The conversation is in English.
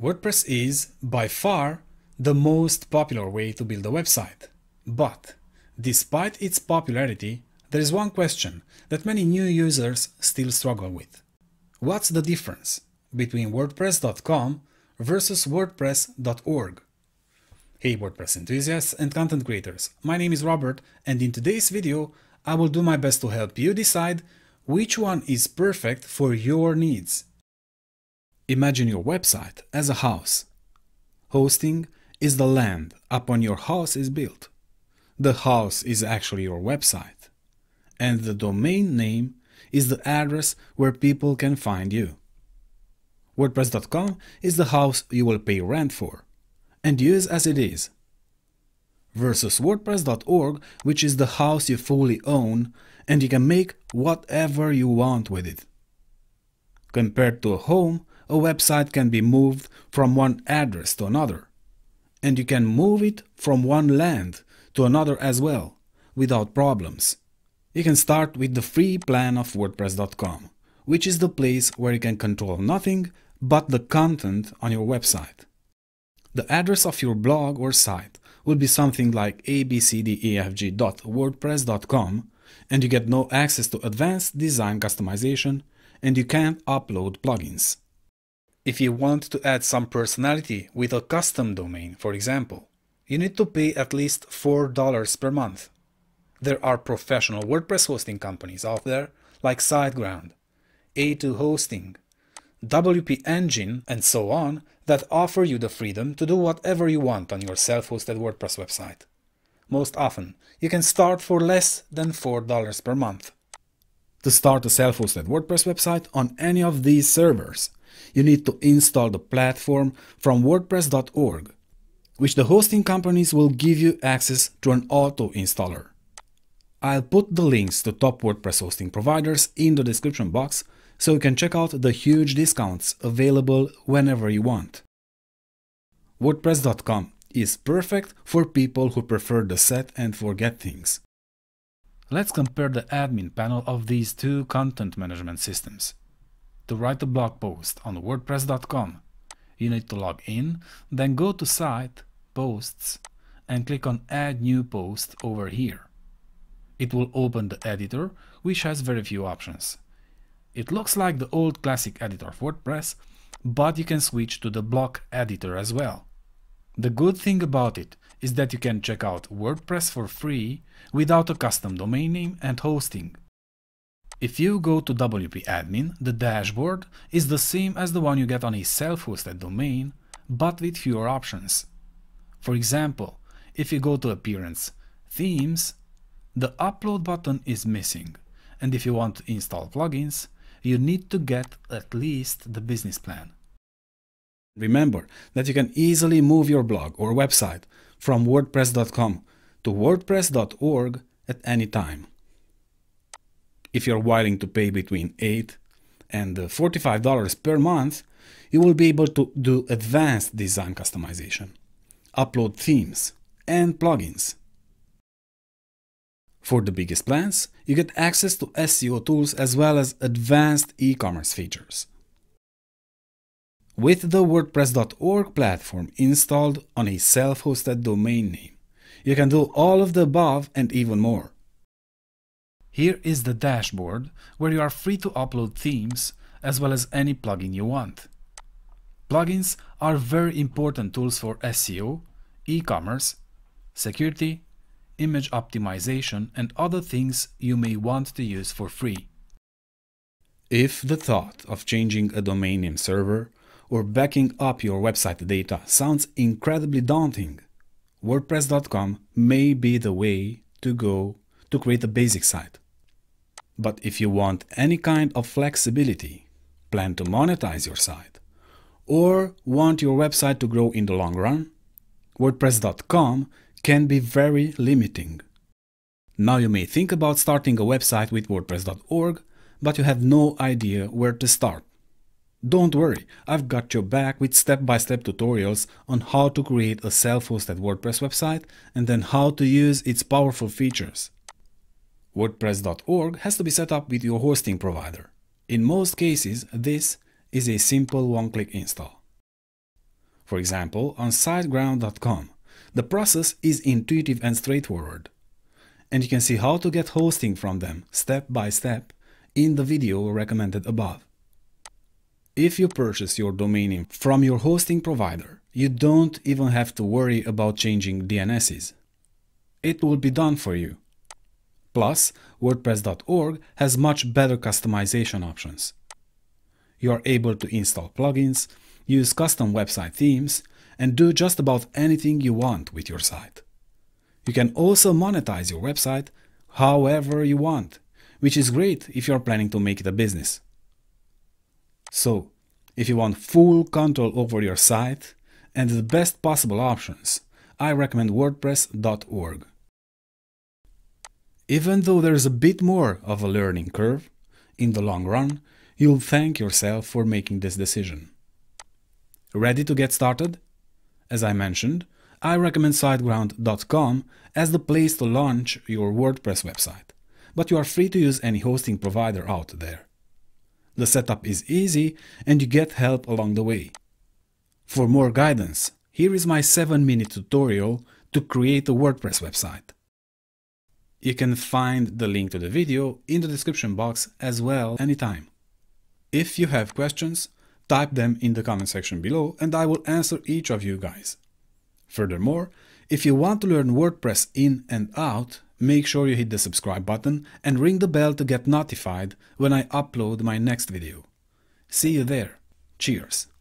WordPress is, by far, the most popular way to build a website. But, despite its popularity, there is one question that many new users still struggle with. What's the difference between WordPress.com versus WordPress.org? Hey WordPress enthusiasts and content creators, my name is Robert, and in today's video I will do my best to help you decide which one is perfect for your needs. Imagine your website as a house. Hosting is the land upon your house is built. The house is actually your website. And the domain name is the address where people can find you. WordPress.com is the house you will pay rent for and use as it is. Versus WordPress.org, which is the house you fully own and you can make whatever you want with it. Compared to a home, a website can be moved from one address to another, and you can move it from one land to another as well, without problems. You can start with the free plan of WordPress.com, which is the place where you can control nothing but the content on your website. The address of your blog or site will be something like abcdefg.wordpress.com, and you get no access to advanced design customization, and you can't upload plugins. If you want to add some personality with a custom domain, for example, you need to pay at least $4 per month. There are professional WordPress hosting companies out there like SiteGround, A2 Hosting, WP Engine, and so on that offer you the freedom to do whatever you want on your self-hosted WordPress website. Most often, you can start for less than $4 per month. To start a self-hosted WordPress website on any of these servers, you need to install the platform from WordPress.org, which the hosting companies will give you access to an auto-installer. I'll put the links to top WordPress hosting providers in the description box so you can check out the huge discounts available whenever you want. WordPress.com is perfect for people who prefer the set and forget things. Let's compare the admin panel of these two content management systems. To write a blog post on WordPress.com, you need to log in, then go to Site, Posts, and click on Add New Post over here. It will open the editor, which has very few options. It looks like the old classic editor of WordPress, but you can switch to the block editor as well. The good thing about it is that you can check out WordPress for free without a custom domain name and hosting. If you go to WP Admin, the dashboard is the same as the one you get on a self-hosted domain, but with fewer options. For example, if you go to Appearance, Themes, the Upload button is missing, and if you want to install plugins, you need to get at least the business plan. Remember that you can easily move your blog or website from WordPress.com to WordPress.org at any time. If you're willing to pay between $8 and $45 per month, you will be able to do advanced design customization, upload themes, and plugins. For the biggest plans, you get access to SEO tools as well as advanced e-commerce features. With the WordPress.org platform installed on a self-hosted domain name, you can do all of the above and even more. Here is the dashboard where you are free to upload themes as well as any plugin you want. Plugins are very important tools for SEO, e-commerce, security, image optimization, and other things you may want to use for free. If the thought of changing a domain name server or backing up your website data sounds incredibly daunting, WordPress.com may be the way to go to create a basic site. But if you want any kind of flexibility, plan to monetize your site, or want your website to grow in the long run, WordPress.com can be very limiting. Now you may think about starting a website with WordPress.org, but you have no idea where to start. Don't worry, I've got your back with step-by-step tutorials on how to create a self-hosted WordPress website and then how to use its powerful features. WordPress.org has to be set up with your hosting provider. In most cases, this is a simple one-click install. For example, on SiteGround.com, the process is intuitive and straightforward, and you can see how to get hosting from them step by step in the video recommended above. If you purchase your domain name from your hosting provider, you don't even have to worry about changing DNSs. It will be done for you. Plus, WordPress.org has much better customization options. You are able to install plugins, use custom website themes, and do just about anything you want with your site. You can also monetize your website however you want, which is great if you are planning to make it a business. So, if you want full control over your site and the best possible options, I recommend WordPress.org. Even though there is a bit more of a learning curve, in the long run, you'll thank yourself for making this decision. Ready to get started? As I mentioned, I recommend SiteGround.com as the place to launch your WordPress website, but you are free to use any hosting provider out there. The setup is easy and you get help along the way. For more guidance, here is my 7-minute tutorial to create a WordPress website. You can find the link to the video in the description box as well anytime. If you have questions, type them in the comment section below and I will answer each of you guys. Furthermore, if you want to learn WordPress in and out, make sure you hit the subscribe button and ring the bell to get notified when I upload my next video. See you there. Cheers!